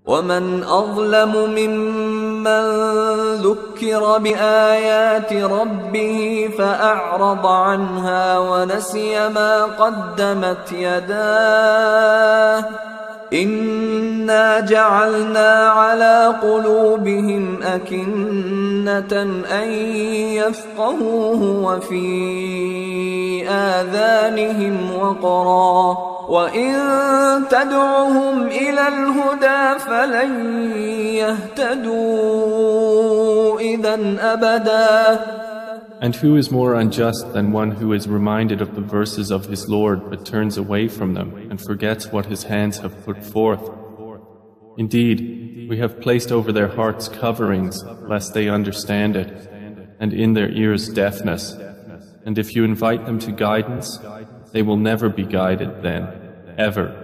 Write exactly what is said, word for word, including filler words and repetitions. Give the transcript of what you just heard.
ومن أظلم ممن ذكر بآيات ربه فأعرض عنها ونسي ما قدمت يداه إنا جعلنا على قلوبهم أكنة أن يفقهوه وفي آذانهم وقرا وإن تدعهم إلى الهدى فلن يهتدوا إذا أبدا. And who is more unjust than one who is reminded of the verses of his Lord but turns away from them and forgets what his hands have put forth? Indeed, we have placed over their hearts coverings lest they understand it, and in their ears deafness. And if you invite them to guidance, they will never be guided then, ever.